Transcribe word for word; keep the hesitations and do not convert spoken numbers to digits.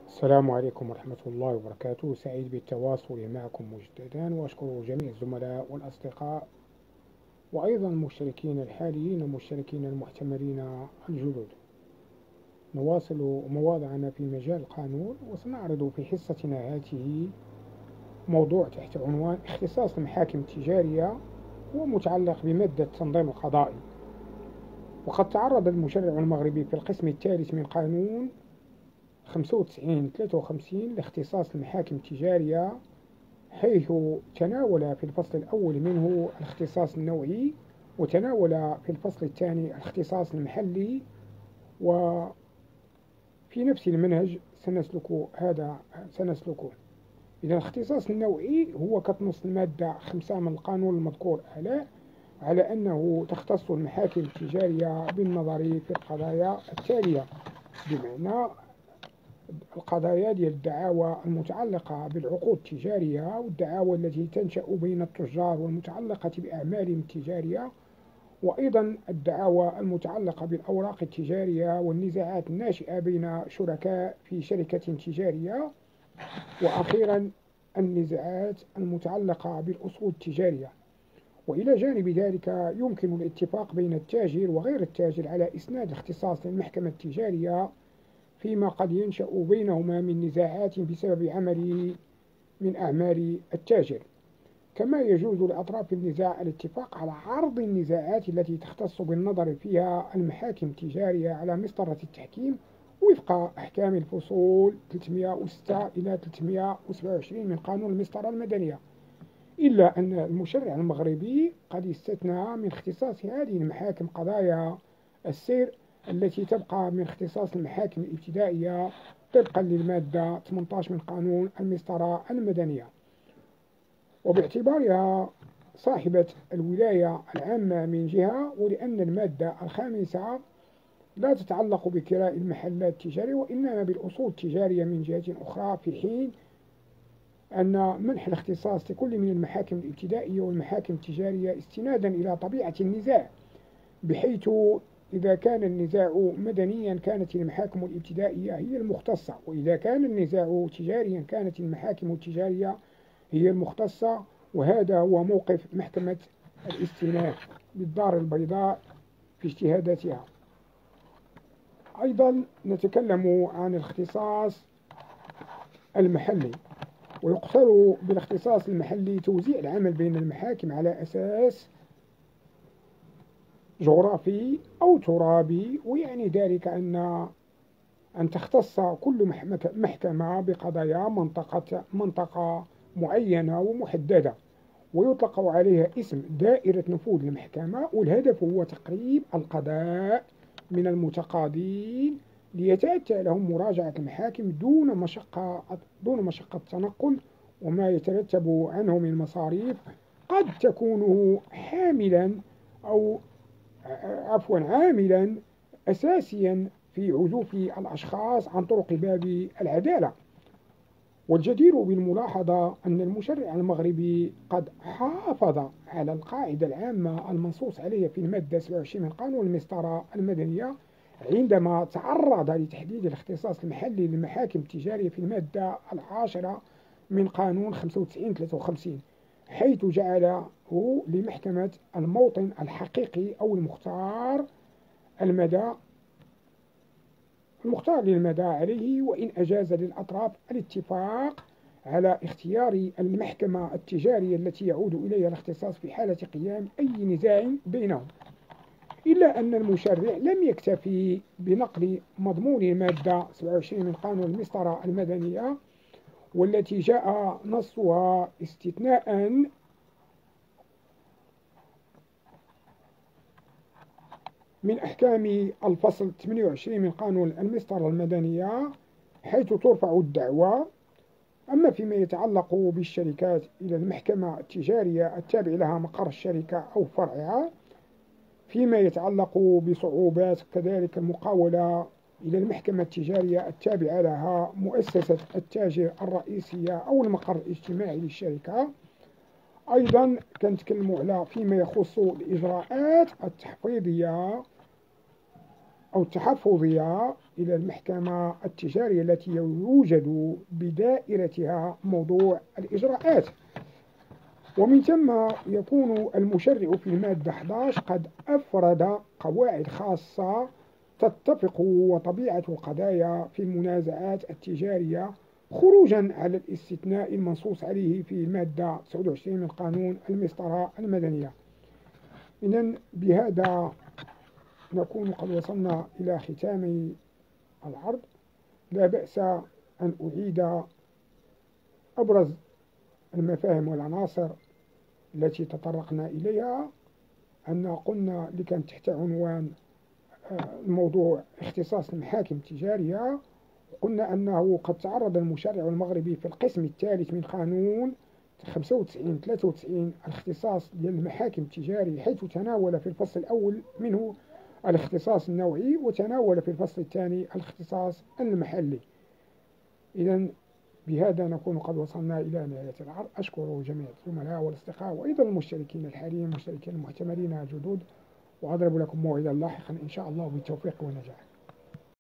السلام عليكم ورحمة الله وبركاته. سعيد بالتواصل معكم مجددا، وأشكر جميع الزملاء والأصدقاء وأيضا المشتركين الحاليين والمشتركين المحتملين الجدد. نواصل مواضعنا في مجال القانون، وسنعرض في حصتنا هذه موضوع تحت عنوان اختصاص المحاكم التجارية ومتعلق بمادة التنظيم القضائي. وقد تعرض المشرع المغربي في القسم الثالث من قانون خمسة وتسعين ثلاثة وخمسين لاختصاص المحاكم التجارية، حيث تناول في الفصل الأول منه الاختصاص النوعي، وتناول في الفصل الثاني الاختصاص المحلي. وفي نفس المنهج سنسلك هذا سنسلكه. إذا الاختصاص النوعي هو كتنص المادة خمسة من القانون المذكور أعلى على أنه تختص المحاكم التجارية بالنظر في القضايا التالية، بمعنى القضايا ديال الدعاوى المتعلقة بالعقود التجارية، والدعاوى التي تنشأ بين التجار والمتعلقة بأعمالهم التجارية، وأيضا الدعاوى المتعلقة بالأوراق التجارية والنزاعات الناشئة بين شركاء في شركة تجارية، وأخيرا النزاعات المتعلقة بالأصول التجارية. وإلى جانب ذلك يمكن الاتفاق بين التاجر وغير التاجر على إسناد الاختصاص للمحكمة التجارية فيما قد ينشأ بينهما من نزاعات بسبب عمله من أعمال التاجر. كما يجوز لأطراف النزاع الاتفاق على عرض النزاعات التي تختص بالنظر فيها المحاكم التجارية على مسطرة التحكيم وفق أحكام الفصول ثلاثمئة وستة إلى ثلاثمئة وسبعة وعشرين من قانون المسطرة المدنية، إلا أن المشرع المغربي قد استثنى من اختصاص هذه المحاكم قضايا السير التي تبقى من اختصاص المحاكم الابتدائية طبقا للمادة ثمانية عشر من قانون المسطرة المدنية، وباعتبارها صاحبة الولاية العامة من جهة، ولأن المادة الخامسة لا تتعلق بكراء المحلات التجارية وإنما بالأصول التجارية من جهة أخرى، في حين أن منح الاختصاص لكل من المحاكم الابتدائية والمحاكم التجارية استنادا إلى طبيعة النزاع، بحيث إذا كان النزاع مدنيا كانت المحاكم الابتدائية هي المختصة، وإذا كان النزاع تجاريا كانت المحاكم التجارية هي المختصة. وهذا هو موقف محكمة الاستئناف بالدار البيضاء في اجتهاداتها. أيضا نتكلم عن الاختصاص المحلي، ويقصد بالاختصاص المحلي توزيع العمل بين المحاكم على أساس جغرافي أو ترابي، ويعني ذلك أن أن تختص كل محكمة بقضايا منطقة منطقة معينة ومحددة، ويطلق عليها اسم دائرة نفوذ المحكمة، والهدف هو تقريب القضاء من المتقاضين ليتأتى لهم مراجعة المحاكم دون مشقة دون مشقة تنقل وما يترتب عنه من مصاريف قد تكون حاملا أو عفوا عاملا أساسيا في عزوف الأشخاص عن طرق باب العدالة. والجدير بالملاحظة أن المشرع المغربي قد حافظ على القاعدة العامة المنصوص عليها في المادة سبعة وعشرين من قانون المسطرة المدنية عندما تعرض لتحديد الاختصاص المحلي للمحاكم التجارية في المادة العاشرة من قانون خمسة وتسعين ثلاثة وخمسين، حيث جعله لمحكمة الموطن الحقيقي أو المختار المدى المختار للمدى عليه، وإن أجاز للأطراف الاتفاق على اختيار المحكمة التجارية التي يعود إليها الاختصاص في حالة قيام أي نزاع بينهم. إلا أن المشرع لم يكتفي بنقل مضمون المادة سبعة وعشرين من قانون المسطرة المدنية، والتي جاء نصها استثناء من أحكام الفصل ثمانية وعشرين من قانون المسطرة المدنية، حيث ترفع الدعوى أما فيما يتعلق بالشركات إلى المحكمة التجارية التابع لها مقر الشركة أو فرعها، فيما يتعلق بصعوبات كذلك المقاولة إلى المحكمة التجارية التابعة لها مؤسسة التاجر الرئيسية أو المقر الاجتماعي للشركة. أيضا كنتكلموا على فيما يخص الإجراءات التحفيظية أو التحفظية إلى المحكمة التجارية التي يوجد بدائرتها موضوع الإجراءات. ومن ثم يكون المشرع في المادة أحد عشر قد أفرد قواعد خاصة تتفق وطبيعة القضايا في المنازعات التجارية خروجا على الاستثناء المنصوص عليه في المادة تسعة وعشرين من قانون المسطرة المدنية. إذن بهذا نكون قد وصلنا إلى ختام العرض. لا بأس أن أعيد أبرز المفاهيم والعناصر التي تطرقنا إليها. أن قلنا اللي كانت تحت عنوان الموضوع اختصاص المحاكم التجارية، قلنا أنه قد تعرض المشرع المغربي في القسم الثالث من قانون خمسة وتسعين ثلاثة وتسعين الاختصاص ديال المحاكم التجارية، حيث تناول في الفصل الأول منه الاختصاص النوعي، وتناول في الفصل الثاني الاختصاص المحلي. إذن بهذا نكون قد وصلنا إلى نهاية العرض. أشكر جميع الزملاء والأصدقاء وأيضا المشتركين الحاليين المشتركين المحتملين الجدد، وأضرب لكم موعدا لاحقا إن شاء الله بالتوفيق والنجاح.